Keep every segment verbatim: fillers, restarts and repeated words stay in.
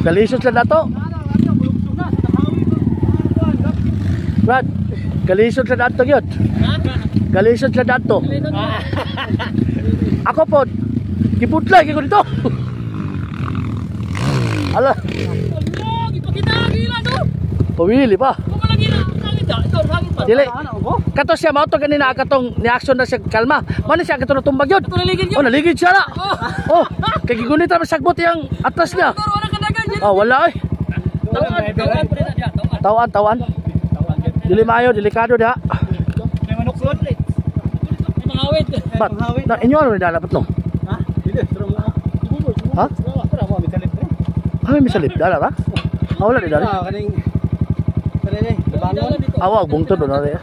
Kalisod lang nato. Brad, kalisod lang nato yun. Kalisod lang nato. Ako po, kipudlay ko dito. Ala. Pawili pa. Dili. Kato siya mao to ganina katong ni-action na siya kalma. Mano siya katong tumbag yun. Oh, naligid siya na. Oh, kay gigunit ra sagbot yang atras niya. Oh, wala eh. Tawan, tawan. Dili maayo, delikado dia. May manok sulod. May mangawit. Bat, na inyo ano ni dapat no? Ha? Dili, pero mo. Ha? Tara mo misalit. Ay, misalit dala ba? Ah, wala di dala. Ah, kaning kaning labanon. Awag bungtod do na rin.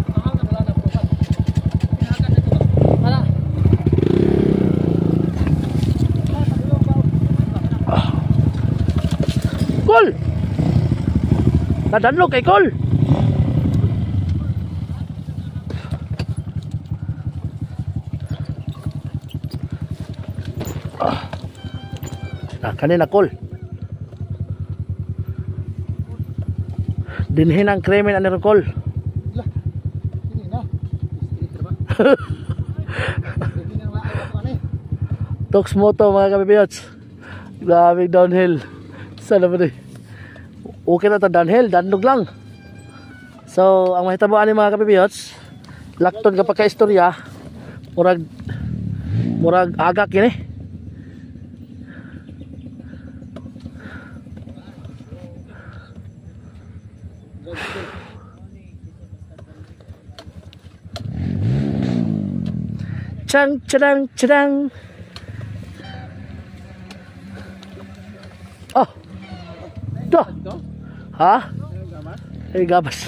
Kol! Nadanlog kay Kol! Ah. Ah, kanina Kol. Dinhin ang krimen ani Kol. Lah. Ini na. Tox moto mga kabibiyots. Grabe downhill. Sana ba rin? Okay na ito downhill, danlog lang. So, ang mahitabuan ni mga kabibiyots, lakton kapag ka-istorya, murag, murag agak yun eh. Chang, chadang, chadang. Oh. Dah. Ha? Eh gabas.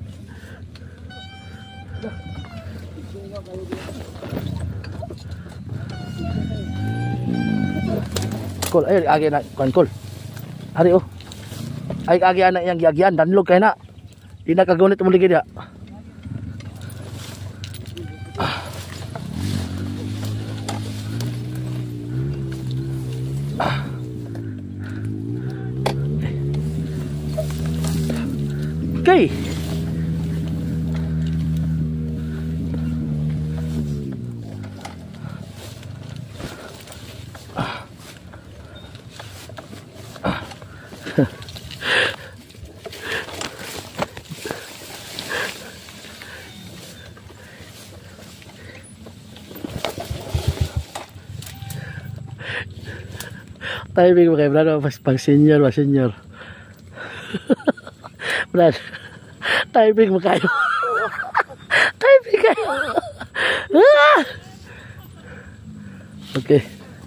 Kol, ay agi na kan kol. Hari oh. Ay agi anak yang giagian danlog kay na. Di na kagunit mo ligi dia. Okay. Timing mo kay Brad, mas pang senior, mas senior. Brad, timing mo kayo. Timing kayo. Ah! Okay.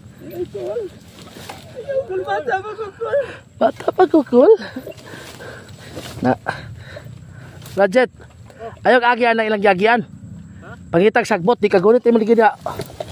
Bata pa kukul. Bata pa kukul. Na. Rajet, ayok agian na ilang yagian. Pangitag sagbot, di kagunit, imong ligid.